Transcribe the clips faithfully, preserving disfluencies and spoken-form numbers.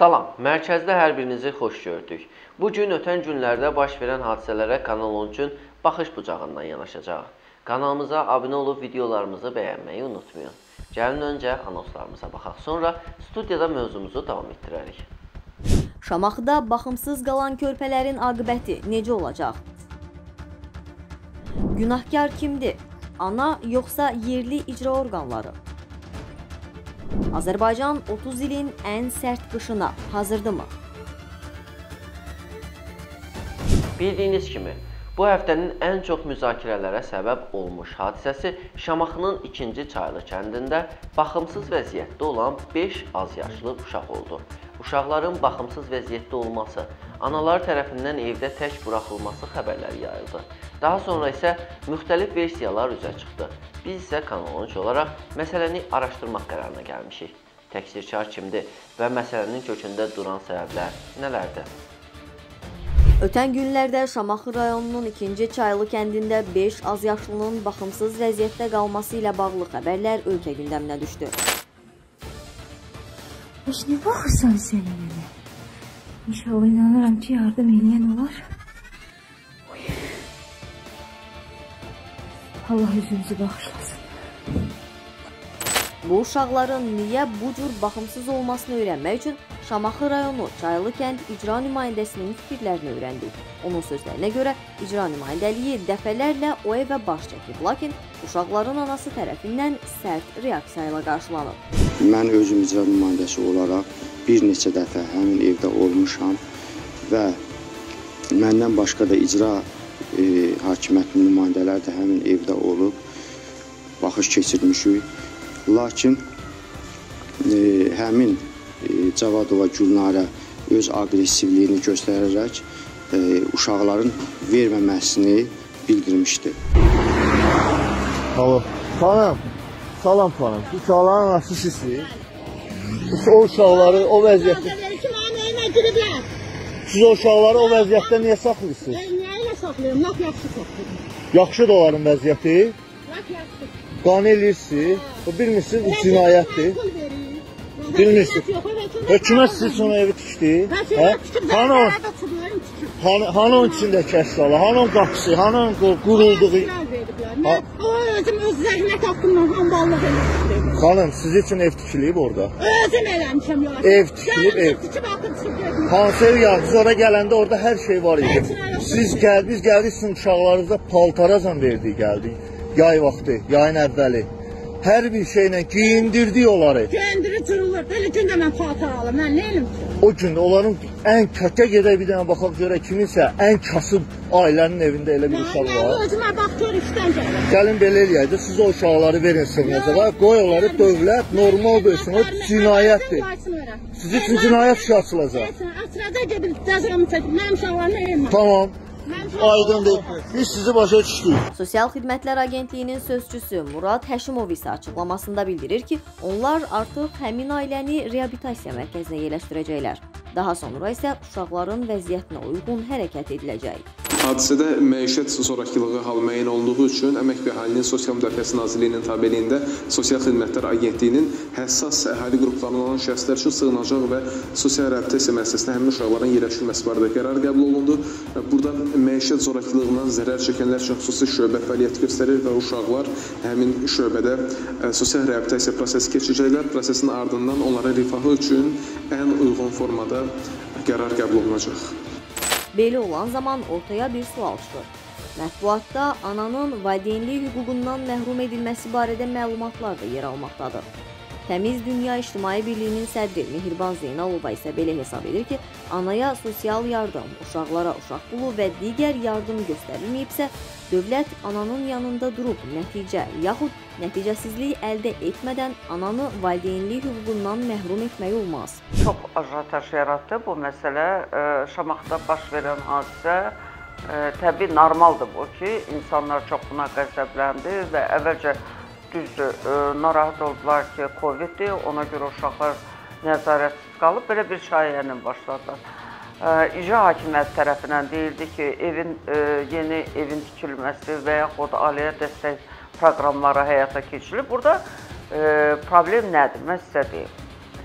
Salam, mərkəzdə hər birinizi xoş gördük. Bugün ötən günlərdə baş verən hadisələrə Kanal on üçün baxış bucağından yanaşacaq. Kanalımıza abunə olub videolarımızı bəyənməyi unutmayın. Gəlin öncə anonslarımıza baxaq, sonra studiyada mövzumuzu davam etdirərik. Şamaxıda baxımsız qalan körpələrin aqibəti necə olacaq? Günahkar kimdir? Ana yoxsa yerli icra orqanları? Azərbaycan otuz ilin ən sərt qışına hazırdırmı? Bildiyiniz kimi, bu həftənin ən çox müzakirələrə səbəb olmuş hadisəsi Şamaxının ikinci Çaylı kəndində baxımsız vəziyyətdə olan beş az yaşlı uşaq oldu. Uşaqların baxımsız vəziyyətdə olması, analar tərəfindən evdə tək buraxılması xəbərləri yayıldı. Daha sonra isə müxtəlif versiyalar üzə çıxdı. Biz isə Kanal on üç olaraq məsələni araşdırmaq qərarına gəlmişik. Təqsirkar kimdir və məsələnin kökündə duran səbəblər nələrdir? Ötən günlərdə Şamaxı rayonunun ikinci Çaylı kəndində beş az yaşlının baxımsız vəziyyətdə qalması ilə bağlı xəbərlər ölkə gündəminə düşdü. Heç nə baxırsan sən mənə? İnşallah inanıram ki, yardım eləyən olar. Allah üzünüzü bağışlasın. Bu uşaqların niyə bu cür baxımsız olmasını öyrənmək üçün Şamaxı rayonu Çaylı kənd icra nümayəndəsinin fikirlərini öyrəndik. Onun sözlərinə görə icra nümayəndəliyi dəfələrlə o evə baş çəkib, lakin uşaqların anası tərəfindən sərt reaksiya ilə qarşılanıb. Mən özüm icra nümayəndəsi olaraq bir neçə dəfə həmin evdə olmuşam və məndən başqa da icra e, hakimiyyətinin nümayəndələri də həmin evdə olub, baxış keçirmişik. Lakin e, həmin e, Cavadova Gülnarə öz aqressivliyini göstərərək e, uşaqların verməməsini bildirmişdi. Alo, xanım, salam xanım. Uşaqların anası sizsiniz. O uşaqları o vəziyyətdə... Siz o uşaqları o vəziyyətdə niyə saxlayırsınız? Niyə ilə saxlayıram? Lap yaxşı saxlayıram. Yaxşı da onların vəziyyəti. Lap yaxşı. Qan eləyirsiniz. Bilmirsiniz, bu cinayətdir. Bilmirsiniz. Hökumət siz sonra evi tikdi. Hanı onun içindəki əşyalar, hanı onun qapısı, hanı onun qurulduğu... O özüm öz zəhmət haqqımdan hamballıq eləmişdim. Xanım, siz üçün ev tikilib orada? Özüm eləmişəm ya. Ev tikilib, ev. Hansı ev ya? Biz oraya gələndə orada hər şey var idi. Siz gəl, biz gəldik, sizin uşaqlarınızda paltarazan verdik, gəldik. Yay vaxtı, yayın əvvəli. Hər bir şeylə giyindirdik onları. Giyindirir, cırılır. Belə gündə mən paltar alım, mən nə elim ki? O gün onların ən kətə gedək bir dənə baxaq görə kiminsə ən kasıb ailənin evində elə bir uşaq var. Mən özümə bax gör işdən gəlir. Gəlin belə eləyək də, siz o uşaqları verin sığınacaq. Qoy onları dövlət normal bölsün, o cinayətdir. Siz üçün cinayət işi açılacaq. Açılacaq gedib cəzamı çəkib, mənim uşaqlarına elmə. Tamam. Aydındır. Biz sizi başa düşdük. Sosial Xidmətlər Agentliyinin sözçüsü Murad Həşimov isə açıqlamasında bildirir ki, onlar artıq həmin ailəni reabilitasiya mərkəzinə yerləşdirəcəklər. Daha sonra isə uşaqların vəziyyətinə uyğun hərəkət ediləcək. Hadisədə məişət zorakılığı hal müəyyən olunduğu üçün Əmək və Əhalinin Sosial Müdafiəsi Nazirliyinin tabeliyində Sosial Xidmətlər Agentliyinin həssas əhali qruplarından olan şəxslər üçün sığınacaq və sosial reabilitasiya müəssisəsində həmin uşaqların yerləşdirilməsi barədə qərar qəbul olundu. Burada məişət zorakılığından zərər çəkənlər üçün xüsusi şöbə fəaliyyət göstərir və uşaqlar həmin şöbədə sosial reabilitasiya prosesi keçəcəklər. Prosesin ardından onların rifahı üçün ən uyğun formada qərar qəbul olunacaq. Belə olan zaman ortaya bir sual çıxır. Mətbuatda ananın valideynlik hüququndan məhrum edilməsi barədə məlumatlar da yer almaqdadır. Təmiz Dünya İctimai Birliyinin sədri Mehriban Zeynalova isə belə hesab edir ki, anaya sosial yardım, uşaqlara uşaq pulu və digər yardım göstərilməyibsə, dövlət ananın yanında durub nəticə yaxud nəticəsizlik əldə etmədən ananı valideynlik hüququndan məhrum etmək olmaz. Çox ajotaj yaratdı bu məsələ. Şamaxıda baş verən hadisə təbii normaldır bu ki, insanlar çox buna qəzəbləndi və əvvəlcə düzdür, narahat oldular ki, Coviddir, ona görə uşaqlar nəzarətsiz qalıb, belə bir şayənin başladılar. İcra hakimiyyəti tərəfindən deyildi ki, evin yeni evin tikilməsi və yaxud ailəyə dəstək proqramları həyata keçirilib. Burada problem nədir? Mən sizə deyim.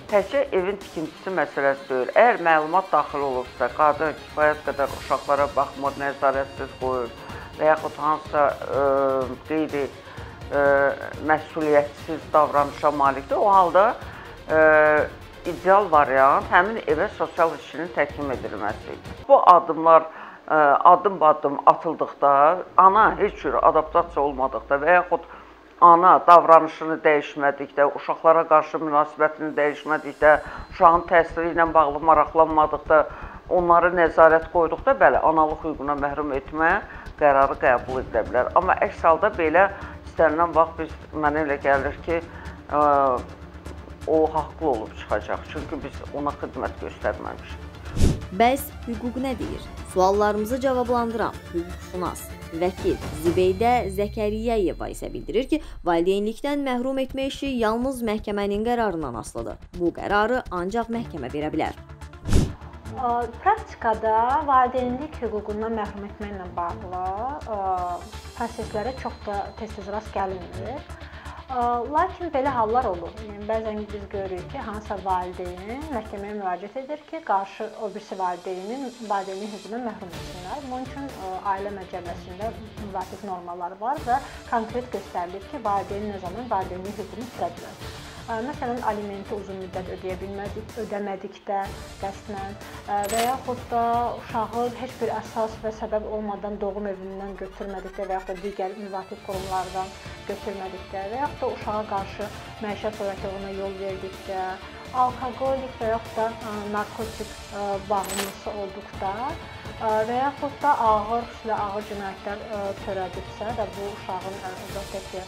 təkcə evin tikintisi məsələsi deyil. Əgər məlumat daxil olursa, qadın kifayət qədər uşaqlara baxmır, nəzarətsiz qoyur və yaxud hansısa ə, qeyri ə, məsuliyyətsiz davranışa malikdir, o halda ə, ideal variant həmin evə sosial işçinin təhkim edilməsi. Bu addımlar ə, addım-addım atıldıqda, ana heç cür adaptasiya olmadıqda və yaxud ana davranışını dəyişmədikdə, uşaqlara qarşı münasibətini dəyişmədikdə, uşağın təhsili ilə bağlı maraqlanmadıqda, onları nəzarət qoyduqda, bəli, analıq hüququna məhrum etmə qərarı qəbul edilə bilər. Amma əks halda belə istənilən vaxt biz, mənə elə gəlir ki, ə, o haqlı olub çıxacaq. Çünki biz ona xidmət göstərməmişik. Bəs hüquq nə deyir? Suallarımızı cavablandıran hüquqşünas, vəkil Zibeydə Zəkəriyəyeva isə bildirir ki, valideynlikdən məhrum etmə işi yalnız məhkəmənin qərarından asılıdır. Bu qərarı ancaq məhkəmə verə bilər. Praktikada valideynlik hüququndan məhrum etməklə bağlı proseslərə çox da tez-tez rast gəlinmir. Lakin belə hallar olur. Yəni, bəzən biz görürük ki, hansısa valideyn məhkəməyə müraciət edir ki, qarşı o birisi valideynin valideynlik hüququndan məhrum etsinlər. Bunun üçün ailə məcəlləsində müvafiq normalar var və konkret göstərilir ki, valideyn nə zaman valideynlik hüququnu itirə bilər. Məsələn, alimenti uzun müddət ödəyə bilmədik, ödəmədikdə qəsdən və yaxud da uşağı heç bir əsas və səbəb olmadan doğum evindən götürmədikdə və yaxud da digər müvafiq qurumlardan götürmədikdə və yaxud da uşağa qarşı məişət zorakılığına yol verdikdə, alkoqolik və yaxud da narkotik bağımlısı olduqda və yaxud da ağır, xüsusilə ağır cinayətlər törədibsə və bu uşağın əlbəttə ki,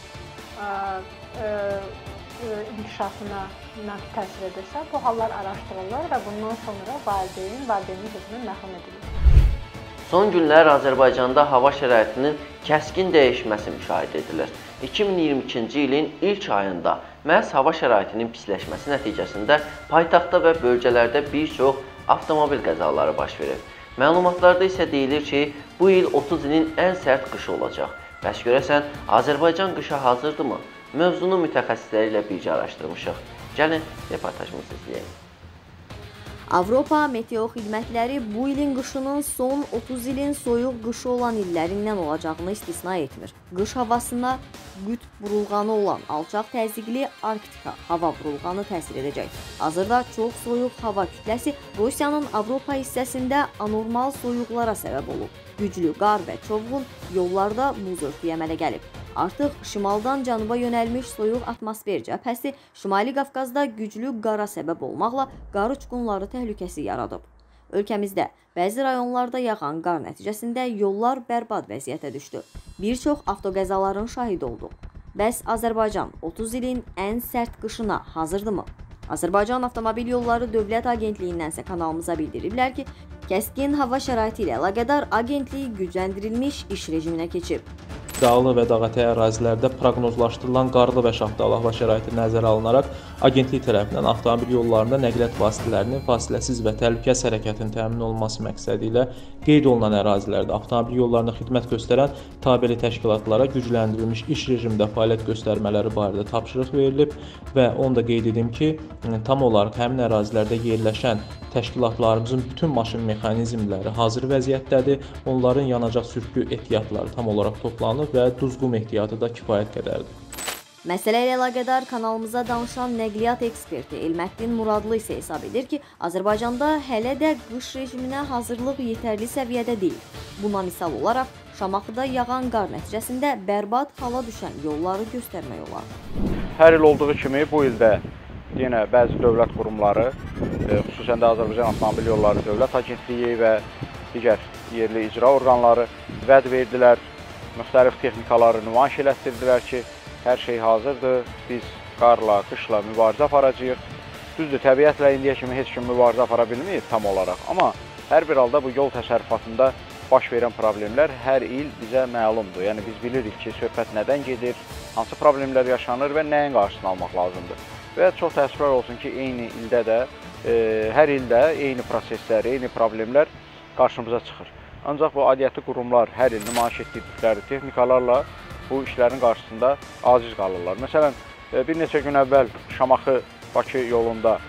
inkişafına təsir edirsə, bu hallar araşdırılır və bundan sonra valideyn valideynlik hüququndan məhrum edilir. Son günlər Azərbaycanda hava şəraitinin kəskin dəyişməsi müşahidə edilir. iki min iyirmi ikinci ilin ilk ayında məhz hava şəraitinin pisləşməsi nəticəsində paytaxtda və bölgələrdə bir çox avtomobil qəzaları baş verir. Məlumatlarda isə deyilir ki, bu il otuz ilin ən sərt qışı olacaq. Bəs görəsən, Azərbaycan qışa hazırdırmı? Mövzunu mütəxəssisləri ilə birgə araşdırmışıq. Gəlin, reportajımızı izləyək. Avropa Meteo Xidmətləri bu ilin qışının son otuz ilin soyuq qışı olan illərindən olacağını istisna etmir. Qış havasına qütb burulğanı olan alçaq təzyiqli Arktika hava burulğanı təsir edəcək. Hazırda çox soyuq hava kütləsi Rusiyanın Avropa hissəsində anormal soyuqlara səbəb olub. Güclü qar və çovğun yollarda buz örtüyü əmələ gəlib. Artıq şimaldan cənuba yönəlmiş soyuq atmosfer cəbhəsi Şimali Qafqazda güclü qara səbəb olmaqla qar uçqunları təhlükəsi yaradıb. Ölkəmizdə bəzi rayonlarda yağan qar nəticəsində yollar bərbad vəziyyətə düşdü. Bir çox avtoqəzaların şahidi olduq. Bəs Azərbaycan otuz ilin ən sərt qışına hazırdırmı? Azərbaycan Avtomobil Yolları Dövlət Agentliyindən isə kanalımıza bildiriblər ki, kəskin hava şəraiti ilə əlaqədar agentlik gücləndirilmiş iş rejiminə keçib. Dağlıq və dağətəyi ərazilərdə proqnozlaşdırılan qarlı və şaxtalı hava şəraiti nəzərə alınaraq agentlik tərəfindən avtomobil yollarında nəqliyyat vasitələrinin fasiləsiz və təhlükəsiz hərəkətinin təmin olunması məqsədi ilə qeyd olunan ərazilərdə avtomobil yollarına xidmət göstərən tabeəli təşkilatlara gücləndirilmiş iş rejimində fəaliyyət göstərmələri barədə tapşırıq verilib və onu da qeyd edim ki, tam olaraq həmin ərazilərdə yerləşən təşkilatlarımızın bütün maşın mexanizmləri hazır vəziyyətdədir. Onların yanacaq sürtkü ehtiyatları tam olaraq toplanıb və duzqum ehtiyatı da kifayət qədərdir. Məsələ ilə əlaqədar kanalımıza danışan nəqliyyat eksperti Elməddin Muradlı isə hesab edir ki, Azərbaycanda hələ də qış rejiminə hazırlıq yetərli səviyyədə deyil. Buna misal olaraq Şamaxıda yağan qar nəticəsində bərbad hala düşən yolları göstərmək olar. Hər il olduğu kimi bu ildə yenə bəzi dövlət qurumları, xüsusən də Azərbaycan Avtomobil Yolları Dövlət Agentliyi və digər yerli icra orqanları vəd verdilər, müxtəlif texnikaları nümayiş elətdirdilər ki, hər şey hazırdır, biz qarla, qışla mübarizə aparacağıq. Düzdür, təbiətlə indiyə kimi heç kim mübarizə apara bilməyib tam olaraq, amma hər bir halda bu yol təsərrüfatında baş verən problemlər hər il bizə məlumdur. Yəni biz bilirik ki, söhbət nədən gedir, hansı problemlər yaşanır və nəyin qarşısını almaq lazımdır. Və çox təəssüflər olsun ki, eyni ildə də, e, hər ildə eyni proseslər, eyni problemlər qarşımıza çıxır. Ancaq bu aidiyyatlı qurumlar hər il nümayiş etdirdikləri texnikalarla bu işlərin qarşısında aciz qalırlar. Məsələn, bir neçə gün əvvəl Şamaxı-Bakı yolunda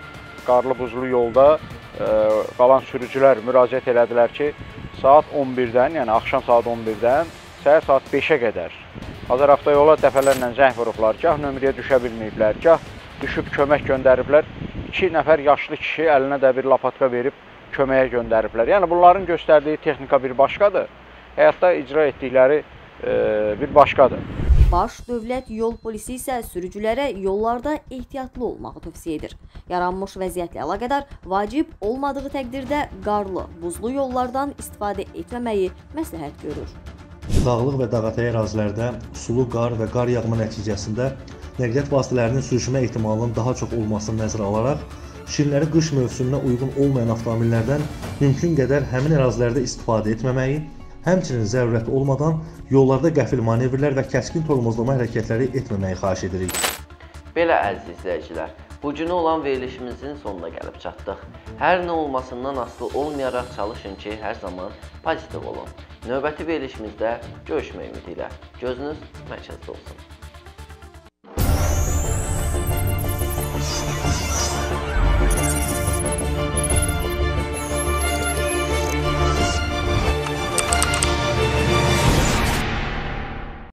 qarlı buzlu yolda qalan sürücülər müraciət elədilər ki, saat on birdən, yəni axşam saat on birdən səhər saat beşə qədər Azəravtoyola dəfələrlə zəng vurublar, gah nömrəyə düşə bilməyiblər, gah düşüb kömək göndəriblər. İki nəfər yaşlı kişi əlinə də bir lapatka verib köməyə göndəriblər. Yəni bunların göstərdiyi texnika bir başqadır, həyatda icra etdikləri e, bir başqadır. Baş Dövlət Yol Polisi isə sürücülərə yollarda ehtiyatlı olmağı tövsiyə edir. Yaranmış vəziyyətlə əlaqədar vacib olmadığı təqdirdə qarlı, buzlu yollardan istifadə etməməyi məsləhət görür. Dağlıq və dağətəyi ərazilərdə sulu qar və qar yağma nəticəsində nəqliyyat vasitələrinin sürüşmə ehtimalının daha çox olmasını nəzərə alaraq, şirinləri qış mövsümünə uyğun olmayan avtomobillərdən mümkün qədər həmin ərazilərdə istifadə etməməyi, həmçinin zərurət olmadan yollarda qəfil manevrlər və kəskin tormozlama hərəkətləri etməməyi xahiş edirik. Belə əziz izləyicilər, bu günə olan verilişimizin sonuna gəlib çatdıq. Hər nə olmasından asılı olmayaraq çalışın ki, hər zaman pozitiv olun. Növbəti verilişimizdə görüşmək ümidi ilə. Gözünüz mərkəzdə olsun.